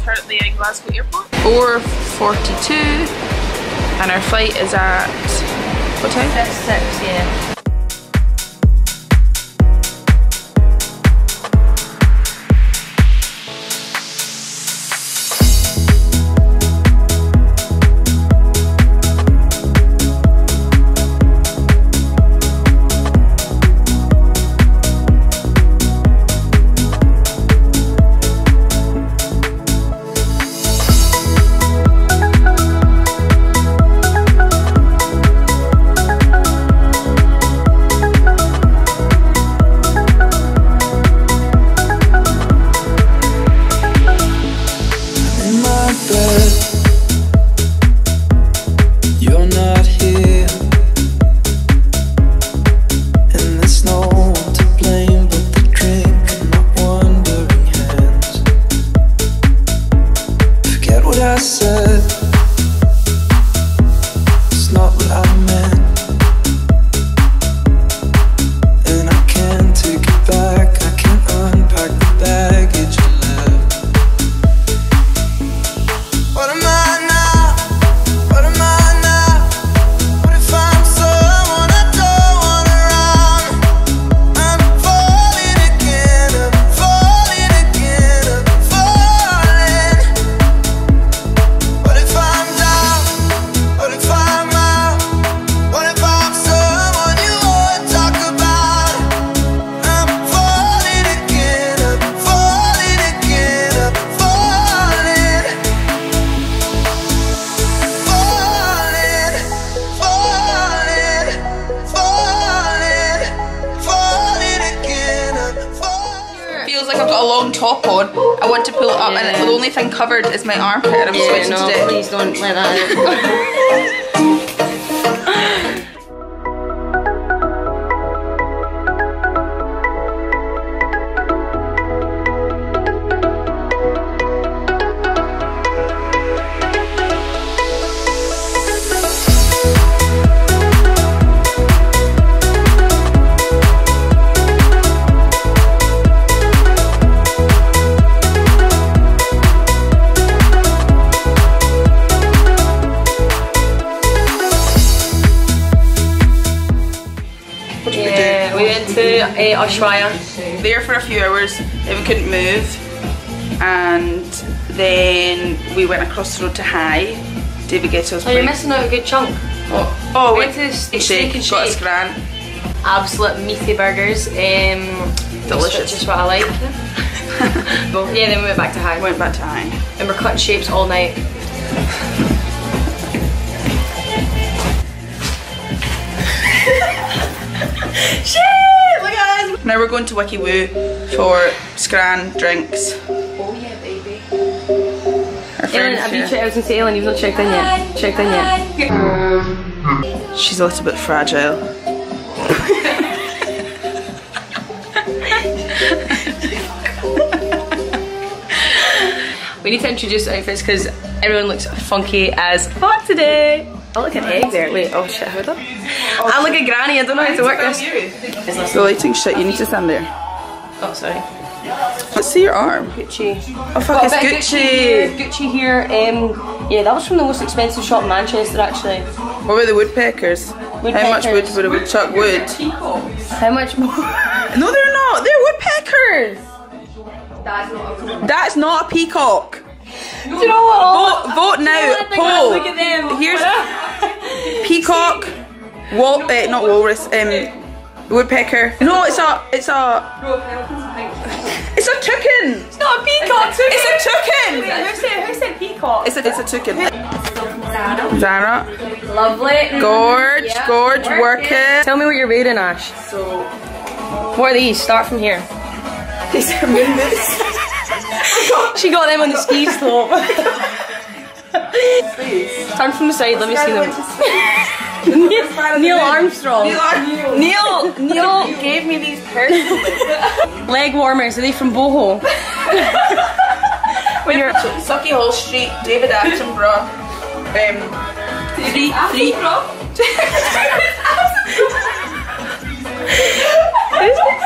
currently in Glasgow Airport. 4:42, and our flight is at what time? 6, yeah. Top on. I want to pull it up, and the only thing covered is my armpit, and I'm switching today. Please don't let that out. Ushuaia. There for a few hours, then we couldn't move, and then we went across the road to High. David Guetta's you're missing out a good chunk. Oh, went to Steak and got a Shake. scran. Absolute meaty burgers. Delicious. Just what I like. Well, yeah, then we went back to High. Went back to High. And we're cutting shapes all night. Shit! Look at us! Now we're going to Wiki Woo for scran drinks. Oh yeah, baby. Ellen, have you checked? I was gonna say, Ellen, you've not checked in yet. Checked in yet. She's a little bit fragile. We need to introduce outfits because everyone looks funky as fuck today. I look like an egg there. Wait, oh shit, hold on. I look like a granny, I don't know how to work this. The lighting shit, you need to stand there. Oh, sorry. Let's see your arm. Gucci. Oh fuck, it's Gucci. Gucci here. Yeah, that was from the most expensive shop in Manchester actually. What were the woodpeckers? How much wood would a woodchuck wood? How much more? No, they're not. They're woodpeckers. That's not a peacock. Do you know what? Vote now. Poll. Look at them. Here's peacock. Not walrus. Woodpecker. No, it's a toucan. It's not a peacock. It's a toucan. Who said peacock? It's a toucan. Zara. Lovely. Gorge, Yeah. gorge, work it. Tell me what you're wearing, Ash. So, What are these? Start from here. these are moon boots. She got them on the ski slope. Please. Turn from the side, let me see them. Neil Armstrong. Neil gave me these personally. Leg warmers, are they from Boho? When you're Sucky Hall Street, David Attenborough, three.